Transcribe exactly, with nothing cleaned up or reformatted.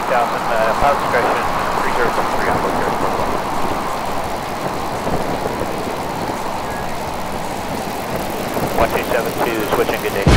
thousand, uh, pilot discretion, three zero six three on board here. one two seven two, switching, good day.